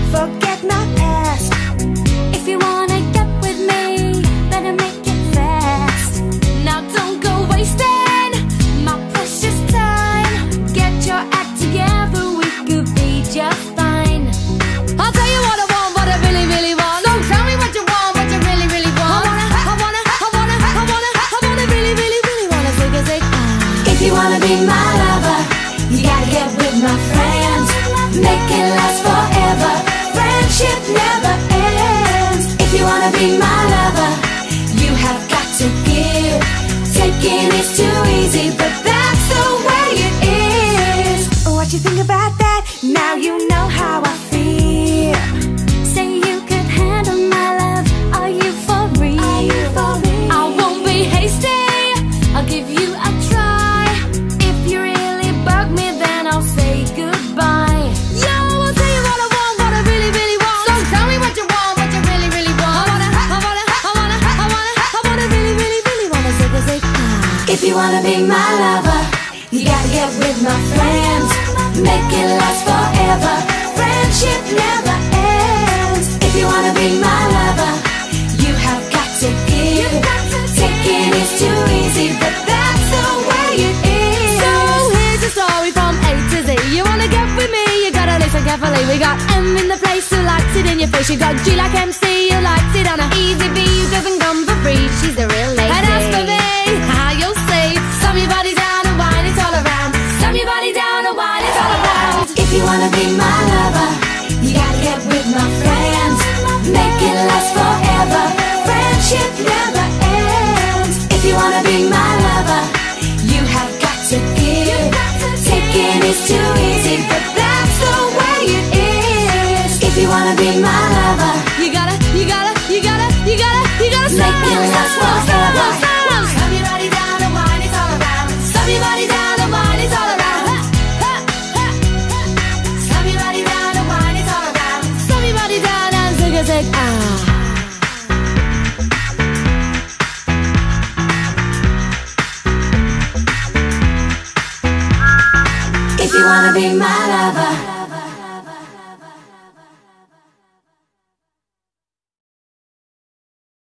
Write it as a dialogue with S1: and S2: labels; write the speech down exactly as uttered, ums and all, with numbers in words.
S1: forget my past. If you wanna get with me, better make it fast. Now don't go wasting my precious time. Get your act together, we could be just fine. I'll tell you what I want, what I really, really want. So tell me what you want, what you really, really want. I wanna, I wanna, I wanna, I wanna, I wanna really, really, really wanna take a take. If you wanna be my lover, you gotta get with my friends. Make it last forever. Friendship never ends. If you wanna be my lover, you have got to give. Taking is too easy, but that's the way it is. What you think about that? Now you know how I feel. Say you could handle my love. Are you for real? Are you for real? I won't be hasty, I'll give you a try. If you really bug me, then I'll say goodbye. Yo, I'll tell you what I want, what I really, really want. So tell me what you want, what you really, really want. I wanna, I wanna, I wanna, I wanna, I wanna really, really, really wanna say the say. If you wanna be my lover, you gotta get with my friends. Make it last forever. Friendship never ends. If you wanna be my lover, you have got to give. Taking is too easy, but that's the way it is. So here's a story from A to Z. You wanna get with me, you gotta listen carefully. We got M in the place who likes it in your face. You got G like M C, who likes it on a easy B, who doesn't come for free. She's a real lady. And as for me, how you'll see, slam your body down and wine it all around. Slam your body down and wine it all around. If you wanna be my lover, you gotta get with my friends. Make it last forever. Friendship never ends. If you wanna be my lover, you have got to give. Taking is too easy, but that's the way it is. If you wanna be my lover, you gotta, you gotta, you gotta, you gotta, you gotta make it last forever. Slam your body down and wine it all around. Slam your body down and wine it all around. Slam your body down and wine it all around. Slam your body down and zig a zig ah. If you wanna be my lover,